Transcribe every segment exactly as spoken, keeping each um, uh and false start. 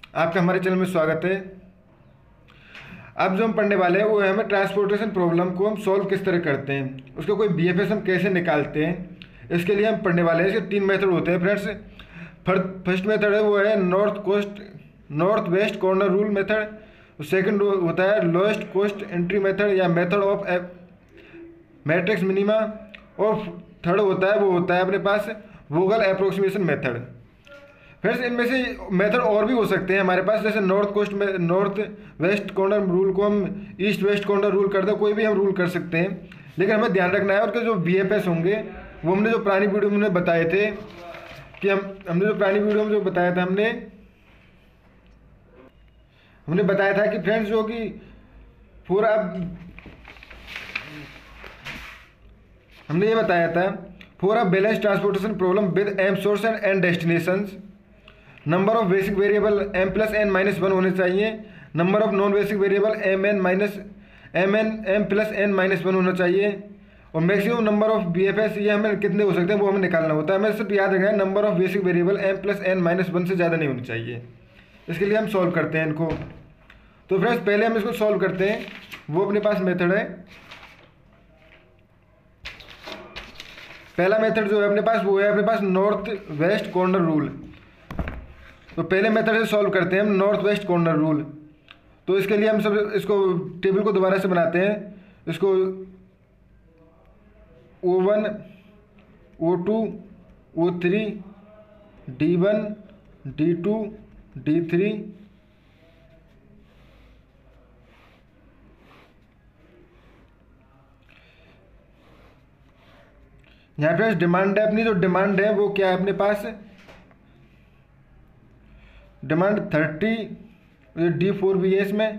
आपका हमारे चैनल में स्वागत है। अब जो हम पढ़ने वाले हैं वो है हमें ट्रांसपोर्टेशन प्रॉब्लम को हम सॉल्व किस तरह करते हैं, उसका कोई बी एफ एस हम कैसे निकालते हैं, इसके लिए हम पढ़ने वाले हैं। इसके तीन मेथड होते हैं फ्रेंड्स। फर्स्ट मेथड है वो है north cost north west corner rule method. Second होता है लोएस्ट कोस्ट एंट्री मेथड या मेथड ऑफ मैट्रिक्स मिनिमा। और थर्ड होता है वो होता है अपने पास वोगल अप्रोक्सीमेशन मेथड। फ्रेंड्स इनमें से मेथड और भी हो सकते हैं हमारे पास, जैसे नॉर्थ कोस्ट में नॉर्थ वेस्ट कॉर्नर रूल को हम ईस्ट वेस्ट कॉर्नर रूल कर दो, कोई भी हम रूल कर सकते हैं। लेकिन हमें ध्यान रखना है उसके जो वी एफ एस होंगे वो हमने जो पुरानी वीडियो में बताए थे कि हम हमने जो पुरानी वीडियो में जो बताया था हमने हमने बताया था कि फ्रेंड्स जो कि पूरा हमने ये बताया था for a balance transportation problem with M source and destinations number of basic variable M plus N minus one होने चाहिए। Number of non basic variable M N minus M N M plus N minus one होना चाहिए। और maximum number of B F S ये हमें कितने हो सकते हैं वो हमें निकालना होता है। हमें सिर्फ याद रखना है number of basic variable M plus N minus one से ज़्यादा नहीं होनी चाहिए। इसके लिए हम सॉल्व करते हैं इनको। तो फ्रेंड्स पहले हम इसको सॉल्व करते हैं, वो अपने पास मेथड है। पहला मेथड जो है अपने पास वो है अपने पास नॉर्थ वेस्ट कॉर्नर रूल। तो पहले मेथड से सॉल्व करते हैं हम नॉर्थ वेस्ट कॉर्नर रूल। तो इसके लिए हम सब इसको टेबल को दोबारा से बनाते हैं। इसको O one O two O three D one D two D three यहाँ पे डिमांड है अपनी, जो डिमांड है वो क्या है अपने पास डिमांड थर्टी डी फोर भी है इसमें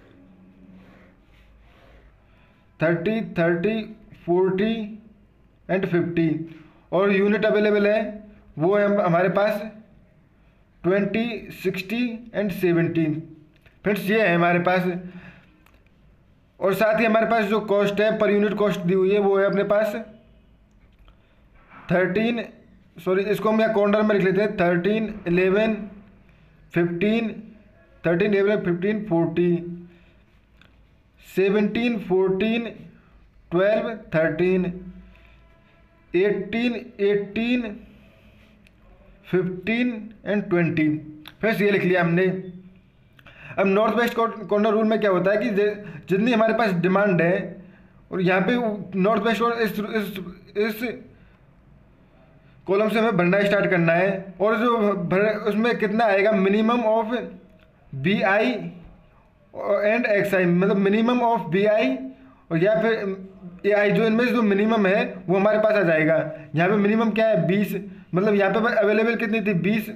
thirty thirty forty and fifty. और यूनिट अवेलेबल है वो है हमारे पास twenty sixty and seventy. Friends ये है हमारे पास। और साथ ही हमारे पास जो कॉस्ट है पर यूनिट कॉस्ट दी हुई है वो है अपने पास थर्टीन सॉरी इसको हम यहाँ कॉर्नर में लिख लेते हैं thirteen eleven fifteen thirteen eleven fifteen forty seventeen fourteen twelve thirteen eighteen eighteen fifteen and twenty. Friends ये लिख लिया हमने। अब नॉर्थ वेस्ट कॉर्नर रूल में क्या होता है कि जितनी हमारे पास डिमांड है और यहाँ पे नॉर्थ वेस्ट इस इस इस कॉलम से हमें भरना स्टार्ट करना है। और जो भर उसमें कितना आएगा minimum of B I and X I, मतलब मिनिमम ऑफ बी आई और या फिर ए आई, जो इनमें से जो मिनिमम है वो हमारे पास आ जाएगा। यहाँ पे मिनिमम क्या है बीस, मतलब यहाँ पे अवेलेबल कितनी थी बीस,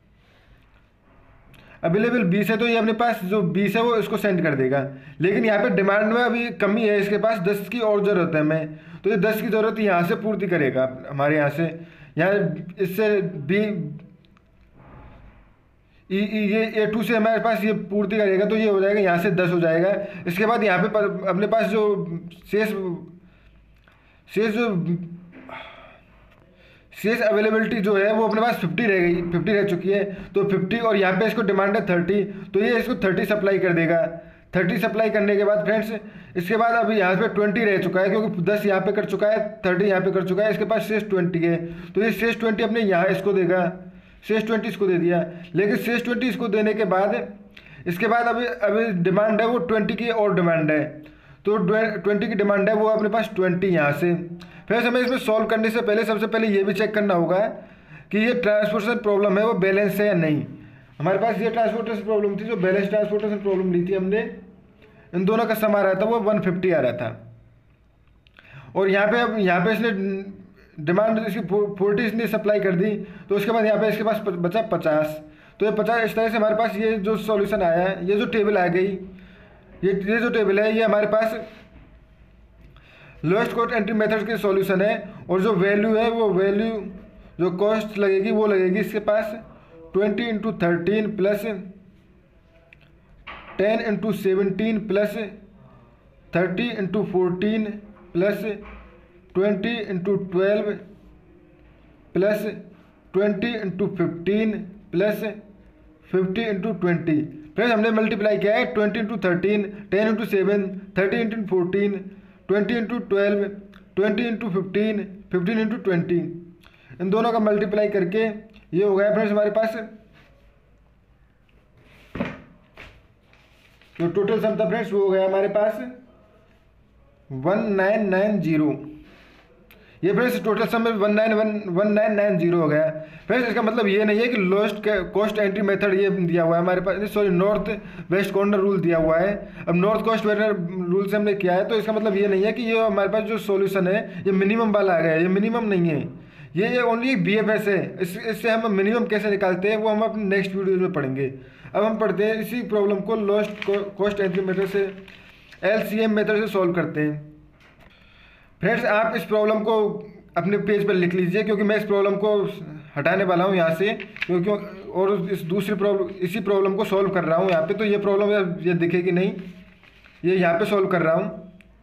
अवेलेबल बीस है तो ये अपने पास जो बीस है वो इसको सेंड कर देगा। लेकिन यहाँ पे डिमांड में अभी कमी है, इसके पास दस की और ज़रूरत है हमें, तो ये दस की ज़रूरत यहाँ से पूर्ति करेगा हमारे यहाँ से। यहाँ इससे बी ये ए टू से हमारे पास ये पूर्ति करेगा तो ये हो जाएगा यहाँ से दस हो जाएगा। इसके बाद यहाँ पे अपने पास जो शेष शेष जो शेष अवेलेबिलिटी जो है वो अपने पास फिफ्टी रह गई फिफ्टी रह चुकी है। तो फिफ्टी और यहाँ पे इसको डिमांड है थर्टी, तो ये इसको थर्टी सप्लाई कर देगा। थर्टी सप्लाई करने के बाद फ्रेंड्स इसके बाद अभी यहाँ पे ट्वेंटी रह चुका है, क्योंकि दस यहाँ पे कर चुका है, थर्टी यहाँ पे कर चुका है, इसके पास शेष ट्वेंटी है। तो ये शेष ट्वेंटी अपने यहाँ इसको देगा, शेष ट्वेंटी इसको दे दिया। लेकिन शेष ट्वेंटी इसको देने के बाद इसके बाद अभी अभी डिमांड है वो ट्वेंटी की और डिमांड है, तो ट्वेंटी की डिमांड है वो अपने पास ट्वेंटी यहाँ से। फिर हमें इसमें सॉल्व करने से पहले सबसे पहले ये भी चेक करना होगा कि ये ट्रांसपोर्टेशन प्रॉब्लम है वो बैलेंस है या नहीं। हमारे पास ये ट्रांसपोर्टेशन प्रॉब्लम थी, जो बैलेंस ट्रांसपोर्टेशन प्रॉब्लम ली थी हमने, इन दोनों का सम आ रहा था वो वन फिफ्टी आ रहा था। और यहाँ पे अब यहाँ पे इसने डिमांड इसकी फोर्टी इसने सप्लाई कर दी, तो उसके बाद यहाँ पे इसके पास बचा पचास। तो ये पचास इस तरह से हमारे पास ये जो सॉल्यूशन आया है, ये जो टेबल आ गई, ये ये जो टेबल है ये हमारे पास लोएस्ट कॉस्ट एंट्री मेथड के सॉल्यूशन है। और जो वैल्यू है वो वैल्यू जो कॉस्ट लगेगी वो लगेगी इसके पास twenty into thirteen plus ten into seventeen plus thirty into fourteen plus twenty into twelve plus twenty into fifteen plus fifty into twenty. Friends हमने मल्टीप्लाई किया है twenty into thirteen, ten into seven, thirty into fourteen, twenty into twelve, twenty into fifteen, fifteen into twenty. इन दोनों का multiply करके ये हो गया फ्रेंड्स हमारे पास जो टोटल सम था फ्रेंड्स वो हो गया हमारे पास वन नाइन नाइन जीरो। ये फ्रेंड्स टोटल सम में one nine one one nine nine zero हो गया। फ्रेंड्स इसका मतलब ये नहीं है कि लोएस्ट कॉस्ट एंट्री मेथड ये दिया हुआ है हमारे पास, sorry north west corner rule दिया हुआ है। अब नॉर्थ कॉस्ट रूल से हमने किया है तो इसका मतलब ये नहीं है कि ये हमारे पास जो सॉल्यूशन है ये मिनिमम वाला आ गया है। ये मिनिमम नहीं है, ये ये ओनली एक बी एफ एस है। इस इससे हम मिनिमम कैसे निकालते हैं वो हम अपने नेक्स्ट वीडियो में पढ़ेंगे। अब हम पढ़ते हैं इसी प्रॉब्लम को लोएस्ट कॉस्ट एंट्री मेथड से, एल सी एम मेथड से सॉल्व करते हैं। फ्रेंड्स आप इस प्रॉब्लम को अपने पेज पर लिख लीजिए क्योंकि मैं इस प्रॉब्लम को हटाने वाला हूँ यहाँ से, क्योंकि और इस दूसरी प्रॉब्लम इसी प्रॉब्लम को सॉल्व कर रहा हूँ यहाँ पे, तो ये प्रॉब्लम ये दिखेगी नहीं, ये यहाँ पे सॉल्व कर रहा हूँ।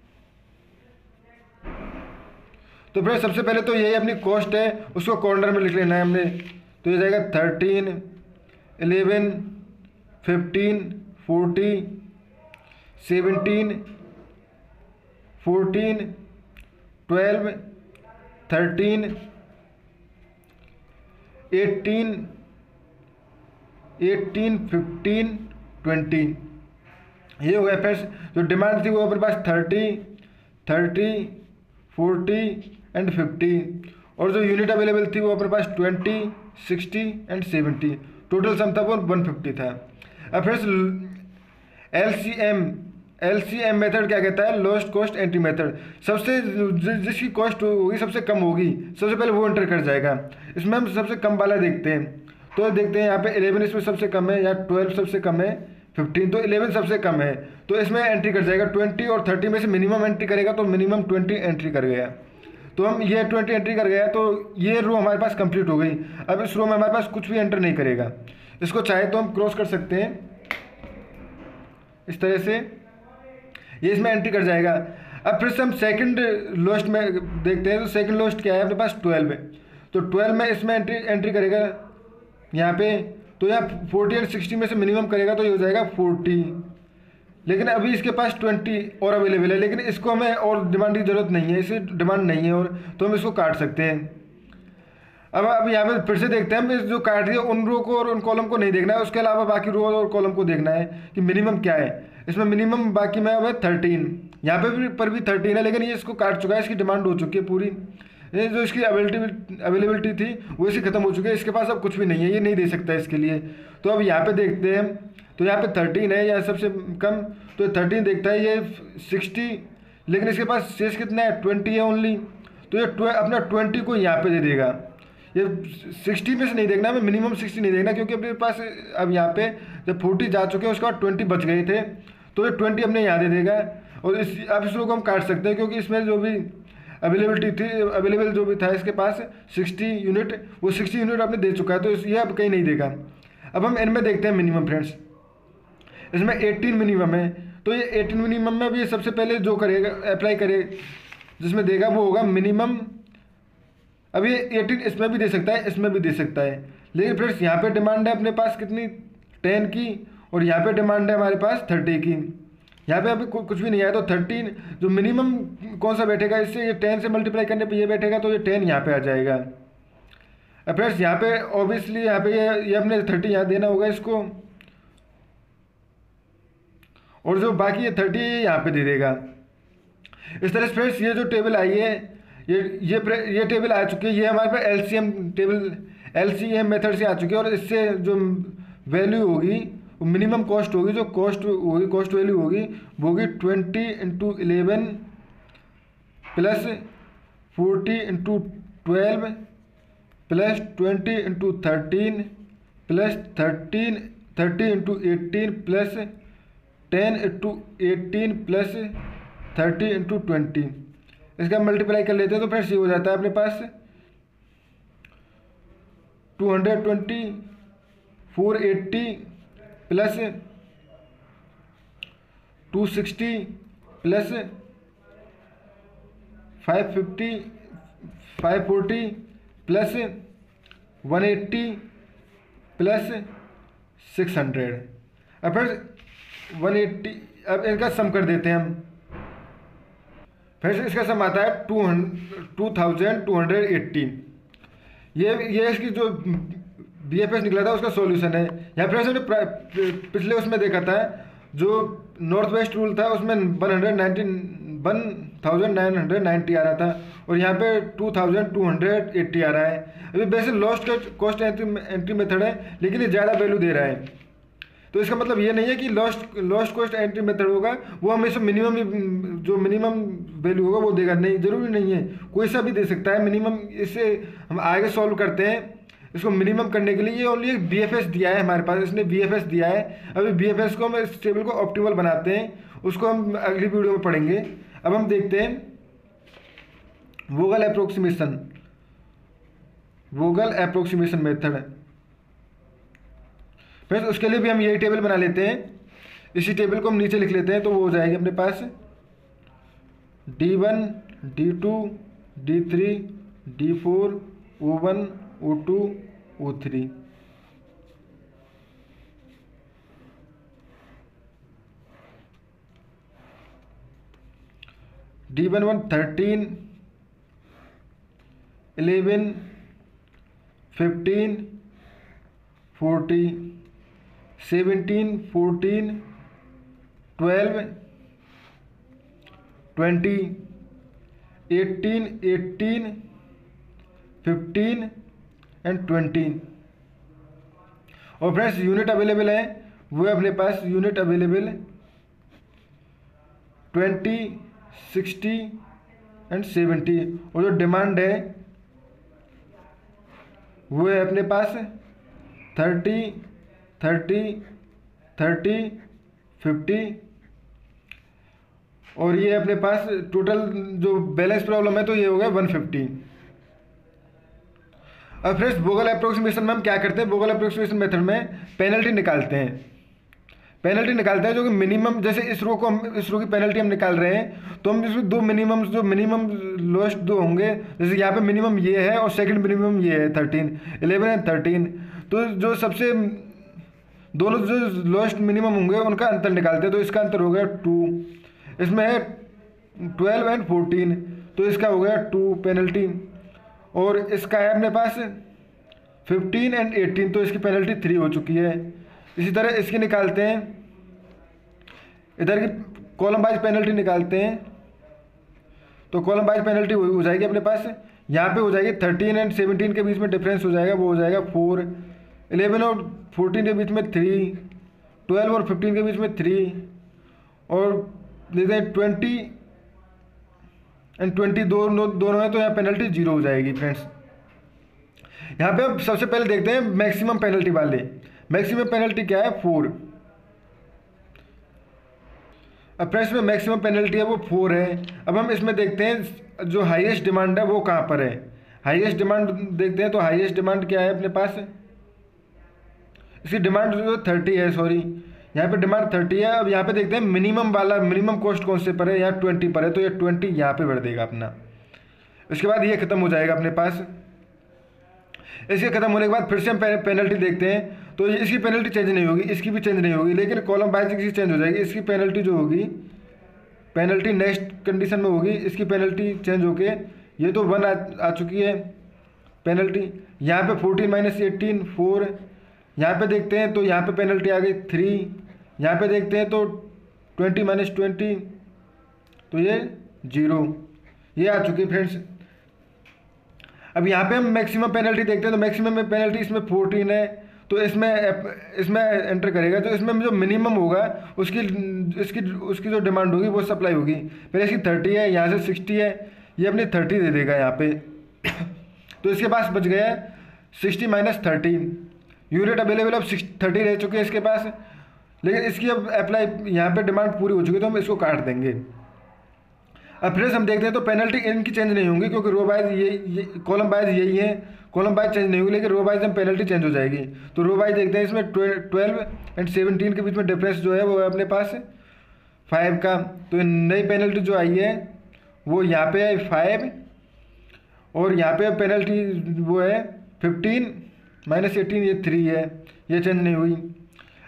तो फ्रेंड्स सबसे पहले तो यही अपनी कॉस्ट है, उसको कॉर्नर में लिख लेना है हमने। तो ये जाएगा thirteen, eleven, fifteen, forty, seventeen, fourteen, twelve, thirteen, eighteen, eighteen, fifteen, twenty. ये हो गया फ्रेंड्स। जो डिमांड थी वो अपने पास thirty, thirty, forty and fifty, और जो यूनिट अवेलेबल थी वो अपने पास twenty, sixty and seventy. Total sum था वो वन फिफ्टी था। अब friends L C M L C M method क्या कहता है, लोएस्ट कॉस्ट एंट्री मेथड। सबसे जिसकी कॉस्ट होगी सबसे कम होगी सबसे पहले वो एंटर कर जाएगा। इसमें हम सबसे कम वाला देखते हैं, तो देखते हैं यहाँ पे इलेवन इसमें सबसे कम है, या ट्वेल्व सबसे कम है, फिफ्टीन, तो इलेवन सबसे कम है तो इसमें एंट्री कर जाएगा। ट्वेंटी और थर्टी में से मिनिमम एंट्री करेगा तो मिनिमम ट्वेंटी एंट्री कर गया, तो हम ये ट्वेंटी एंट्री कर गया तो ये रो हमारे पास कंप्लीट हो गई। अब इस रो में हमारे पास कुछ भी एंटर नहीं करेगा। इसको चाहे तो हम क्रॉस कर सकते हैं इस तरह से, ये इसमें एंट्री कर जाएगा। अब फिर से हम सेकंड लोएस्ट में देखते हैं, तो सेकंड लोएस्ट क्या है अपने पास ट्वेल्व है, तो ट्वेल्व में इसमें एंट्री एंट्री करेगा यहाँ पे, तो यहाँ फोर्टी एंड सिक्सटी में से मिनिमम करेगा तो ये हो जाएगा फोर्टी। लेकिन अभी इसके पास ट्वेंटी और अवेलेबल है, लेकिन इसको हमें और डिमांड की ज़रूरत नहीं है, इसे डिमांड नहीं है और, तो हम इसको काट सकते हैं। अब अब यहाँ पे फिर से देखते हैं, हम जो काट दिया उन रो को और उन कॉलम को नहीं देखना है, उसके अलावा बाकी रो और कॉलम को देखना है कि मिनिमम क्या है। इसमें मिनिमम बाकी में अब है थर्टीन, यहाँ पे भी पर भी थर्टीन है, लेकिन ये इसको काट चुका है, इसकी डिमांड हो चुकी है पूरी। ये जो इसकी अवेलेबिलिटी अवेलेबिलिटी थी वो इसकी खत्म हो चुकी है, इसके पास अब कुछ भी नहीं है, ये नहीं दे सकता है इसके लिए। तो अब यहाँ पे देखते हैं, तो यहाँ पे थर्टीन है या सबसे कम, तो थर्टीन देखता है, ये सिक्सटी, लेकिन इसके पास शेष कितना है, ट्वेंटी है ओनली, तो ये अपना ट्वेंटी को यहाँ पे दे देगा। ये सिक्सटी में से नहीं देखना, हमें मिनिमम सिक्सटी नहीं देखना, क्योंकि अपने पास अब यहाँ पे जब फोर्टी जा चुके हैं उसके बाद ट्वेंटी बच गए थे, तो ये ट्वेंटी अपने यहाँ दे देगा। और इस अब इस रो को हम काट सकते हैं, क्योंकि इसमें जो भी अवेलेबिलिटी थी अवेलेबल जो भी था इसके पास सिक्सटी यूनिट, वो सिक्सटी यूनिट आपने दे चुका है, तो ये अब कहीं नहीं देगा। अब हम इनमें देखते हैं मिनिमम फ्रेंड्स, इसमें एटीन मिनिमम है, तो ये एटीन मिनिमम में भी सबसे पहले जो करेगा अप्लाई करे जिसमें देगा वो होगा मिनिमम। अब ये एटीन इसमें भी दे सकता है, इसमें भी दे सकता है, लेकिन फ्रेंड्स यहाँ पे डिमांड है अपने पास कितनी, टेन की, और यहाँ पे डिमांड है हमारे पास थर्टी की। यहाँ पे अभी कुछ भी नहीं आया, तो थर्टीन जो मिनिमम कौन सा बैठेगा, इससे ये टेन से मल्टीप्लाई करने पे ये बैठेगा, तो ये टेन यहाँ पे आ जाएगा। अब फ्रेंड्स यहाँ पे ऑब्वियसली यहाँ पे ये ये अपने थर्टी यहाँ देना होगा इसको, और जो बाकी ये थर्टी यहाँ पे दे देगा। इस तरह से फ्रेंड्स ये जो टेबल आई है, ये ये ये टेबल आ चुकी है, ये हमारे पास L C M table L C M method से आ चुकी है, और इससे जो वैल्यू होगी वो मिनिमम कॉस्ट होगी, जो कॉस्ट होगी कॉस्ट वैल्यू होगी वो होगी twenty into eleven plus forty into twelve plus twenty into thirteen plus thirteen thirty into eighteen plus ten into eighteen plus thirty into twenty. इसका मल्टीप्लाई कर लेते हैं तो फ्रेंड्स ये हो जाता है अपने पास two hundred twenty four eighty plus two sixty plus five fifty five forty plus one eighty plus six hundred. अब फिर वन एट्टी, अब इनका सम कर देते हैं हम। फिर से इसका सम आता है two two thousand two hundred eighteen. ये ये इसकी जो बी एफ एस निकला था उसका सॉल्यूशन है। यहाँ पर हमने पिछले उसमें देखा था जो नॉर्थ वेस्ट रूल था उसमें one hundred nineteen one thousand nine hundred ninety आ रहा था और यहाँ पे two thousand two hundred eighty आ रहा है। अभी वैसे लॉस्ट कॉस्ट एंट्री मेथड है लेकिन ये ज़्यादा वैल्यू दे रहा है, तो इसका मतलब ये नहीं है कि lost lost cost entry method होगा वो हमेशा मिनिमम जो मिनिमम वैल्यू होगा वो देगा, नहीं जरूरी नहीं है, कोई सा भी दे सकता है मिनिमम। इससे हम आगे सॉल्व करते हैं। इसको मिनिमम करने के लिए ये ओनली एक बी एफ एस दिया है हमारे पास, इसने बी एफ एस दिया है। अभी बी एफ एस को हम इस टेबल को ऑप्टिमल बनाते हैं, उसको हम अगली वीडियो में पढ़ेंगे। अब हम देखते हैं Vogel approximation, Vogel approximation method. फिर उसके लिए भी हम यही टेबल बना लेते हैं। इसी टेबल को हम नीचे लिख लेते हैं तो वो हो जाएगी अपने पास D one D two D three D four O one O two O three. D one one thirteen eleven fifteen forty seventeen fourteen twelve twenty eighteen eighteen fifteen and twenty. और फ्रेंड्स यूनिट अवेलेबल है वो है अपने पास unit available twenty sixty and seventy. और जो demand है वो है अपने पास थर्टी थर्टी थर्टी फिफ्टी। और ये अपने पास टोटल जो बैलेंस प्रॉब्लम है तो ये हो गया वन फिफ्टी। अब फ्रेंड्स वोगल अप्रोक्सीमेशन में हम क्या करते हैं, वोगल अप्रोक्सीमेशन मेथड में पेनल्टी निकालते हैं। पेनल्टी निकालते हैं जो कि मिनिमम, जैसे इस रो को हम इस रो की पेनल्टी हम निकाल रहे हैं तो हम इसमें दो मिनिमम जो मिनिमम लोएस्ट दो होंगे, जैसे यहाँ पे मिनिमम ये है और सेकंड मिनिमम ये है थर्टीन इलेवन एंड थर्टीन। तो जो सबसे दोनों जो लोएस्ट मिनिमम होंगे उनका अंतर निकालते हैं। तो इसका अंतर हो गया टू, इसमें है ट्वेल्व एंड फोर्टीन तो इसका हो गया टू पेनल्टी। और इसका है अपने पास फिफ्टीन एंड एटीन तो इसकी पेनल्टी थ्री हो चुकी है। इसी तरह इसकी निकालते हैं, इधर की कॉलम वाइज पेनल्टी निकालते हैं तो कॉलम वाइज पेनल्टी हो जाएगी अपने पास। यहाँ पे हो जाएगी थर्टीन एंड सेवनटीन के बीच में डिफरेंस हो जाएगा, वो हो जाएगा फोर। इलेवन और फोर्टीन के बीच में थ्री, ट्वेल्व और फिफ्टीन के बीच में थ्री, और देखते हैं ट्वेंटी एंड ट्वेंटी दोनों दोनों है तो यहाँ पेनल्टी जीरो हो जाएगी फ्रेंड्स। यहाँ पे अब सबसे पहले देखते हैं मैक्सिमम पेनल्टी वाले। मैक्सिमम पेनल्टी क्या है, फोर। अब फ्रेंड्स में मैक्सिमम पेनल्टी है वो फोर है। अब हम इसमें देखते हैं जो हाईएस्ट डिमांड है वो कहाँ पर है। हाईएस्ट डिमांड देखते हैं तो हाईएस्ट डिमांड क्या है अपने पास, इसकी डिमांड जो थर्टी है, सॉरी यहाँ पे डिमांड थर्टी है। अब यहाँ पे देखते हैं मिनिमम वाला मिनिमम कॉस्ट कौन से पर है, यहाँ ट्वेंटी पर है तो ये ट्वेंटी यहाँ पे भर देगा अपना। इसके बाद ये खत्म हो जाएगा अपने पास। इसके खत्म होने के बाद फिर से हम पेनल्टी देखते हैं तो इसकी पेनल्टी चेंज नहीं होगी, इसकी भी चेंज नहीं होगी, लेकिन कॉलम वाइज की चेंज हो जाएगी। इसकी पेनल्टी जो होगी, पेनल्टी नेक्स्ट कंडीशन में होगी, इसकी पेनल्टी चेंज होके ये तो वन आ, आ चुकी है पेनल्टी। यहाँ पे फोर्टीन माइनस एटीन फोर, यहाँ पे देखते हैं तो यहाँ पे पेनल्टी आ गई थ्री। यहाँ पे देखते हैं तो ट्वेंटी माइनस ट्वेंटी तो ये जीरो, ये आ चुकी है फ्रेंड्स। अब यहाँ पे हम मैक्सिमम पेनल्टी देखते हैं तो मैक्सिमम में पेनल्टी इसमें फोर्टीन है तो इसमें इसमें एंटर करेगा तो इसमें जो मिनिमम होगा उसकी इसकी उसकी जो डिमांड होगी वो सप्लाई होगी। पहले इसकी थर्टी है, यहाँ से सिक्सटी है, ये अपनी थर्टी दे देगा यहाँ पे तो इसके पास बच गया sixty minus thirty. Unit available अब सिक्स थर्टी रह चुके हैं इसके पास, लेकिन इसकी अब अप्लाई यहाँ पे डिमांड पूरी हो चुकी है तो हम इसको काट देंगे। अब फिर हम देखते हैं तो पेनल्टी इनकी चेंज नहीं होंगी क्योंकि रो वाइज ये, ये कॉलम वाइज यही है, कॉलम वाइज चेंज नहीं होगी, लेकिन रो वाइज हम पेनल्टी चेंज हो जाएगी। तो रो वाइज देखते हैं इसमें ट्वेल्व एंड सेवनटीन के बीच में डिफरेंस जो है वो है अपने पास फाइव का। तो नई पेनल्टी जो आई है वो यहाँ पे है फाइव और यहाँ पे पेनल्टी वो है फिफ्टीन माइनस एटीन, ये थ्री है, ये चेंज नहीं हुई।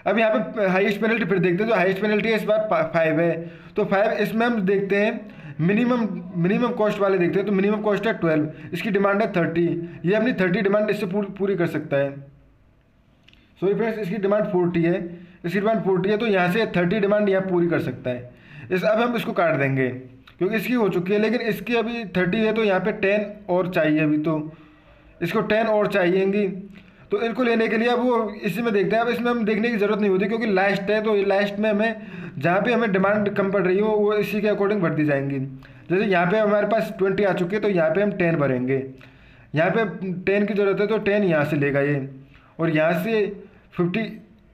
अब यहाँ पे हाईएस्ट पेनल्टी फिर देखते हैं, जो हाईएस्ट पेनल्टी है इस बार फाइव है, तो फाइव इसमें हम देखते हैं मिनिमम मिनिमम कॉस्ट वाले देखते हैं, तो मिनिमम कॉस्ट है ट्वेल्व, इसकी डिमांड है थर्टी, ये अपनी थर्टी डिमांड इससे पूरी पूरी कर सकता है। सॉरी फ्रेंड्स, इसकी डिमांड फोर्टी है, इसकी डिमांड फोर्टी है, तो यहाँ से थर्टी डिमांड यहाँ पूरी कर सकता है। इस अब हम इसको काट देंगे क्योंकि इसकी हो चुकी है, लेकिन इसकी अभी थर्टी है तो यहाँ पे टेन और चाहिए, अभी तो इसको टेन और चाहिएंगी, तो इनको लेने के लिए अब वो इसी में देखते हैं। अब इसमें हम देखने की ज़रूरत नहीं होती क्योंकि लास्ट है, तो लास्ट में हमें जहाँ पे हमें डिमांड कम पड़ रही हो वो इसी के अकॉर्डिंग भर दी जाएंगी। जैसे यहाँ पे हमारे पास ट्वेंटी आ चुकी है तो यहाँ पे हम टेन भरेंगे, यहाँ पे टेन की ज़रूरत है तो टेन यहाँ से लेगा ये, और यहाँ से फिफ्टी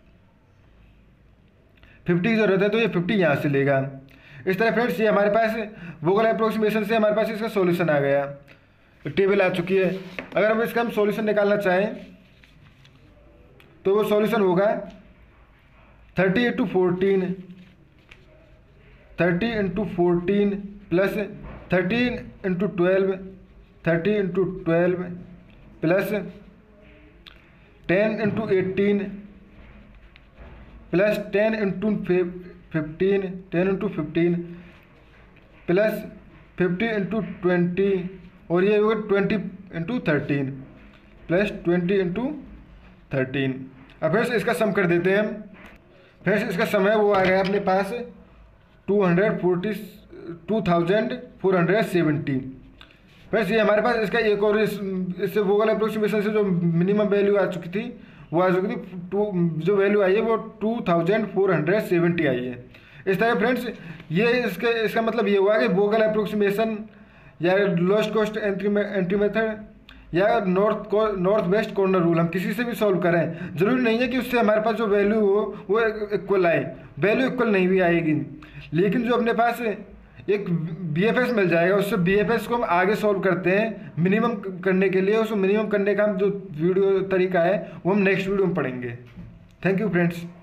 फिफ्टी की ज़रूरत है तो ये फिफ्टी यहाँ से लेगा। इस तरह फ्रेंड्स ये हमारे पास वोगल अप्रोक्सीमेशन से हमारे पास इसका सॉल्यूशन आ गया, टेबल आ चुकी है। अगर हम इसका हम सॉल्यूशन निकालना चाहें तो वो सॉल्यूशन होगा thirty into fourteen thirty into fourteen plus thirteen into twelve thirty into twelve plus ten into eighteen plus ten into fifteen ten into fifteen plus fifty into twenty, और ये होगा twenty into thirteen plus twenty into thirteen. अब फिर से इसका सम कर देते हैं हम। फिर से इसका सम है वो आ गया अपने पास two hundred forty two thousand four hundred seventy. फिर से हमारे पास इसका एक और इस, इससे वोगल अप्रोक्सीमेशन से जो मिनिमम वैल्यू आ चुकी थी वो आ चुकी थी टू, जो वैल्यू आई है वो two thousand four hundred seventy आई है। इस तरह फ्रेंड्स ये इसके इसका मतलब ये हुआ कि वोगल अप्रोक्सीमेशन या lowest cost entry entry method या north north west corner rule हम किसी से भी सॉल्व करें, ज़रूरी नहीं है कि उससे हमारे पास जो वैल्यू हो वो इक्वल आए, वैल्यू इक्वल नहीं भी आएगी, लेकिन जो अपने पास एक बी एफ एस मिल जाएगा उससे बी एफ एस को हम आगे सॉल्व करते हैं मिनिमम करने के लिए। उसको मिनिमम करने का हम जो वीडियो तरीका है वो हम नेक्स्ट वीडियो में पढ़ेंगे। Thank you friends.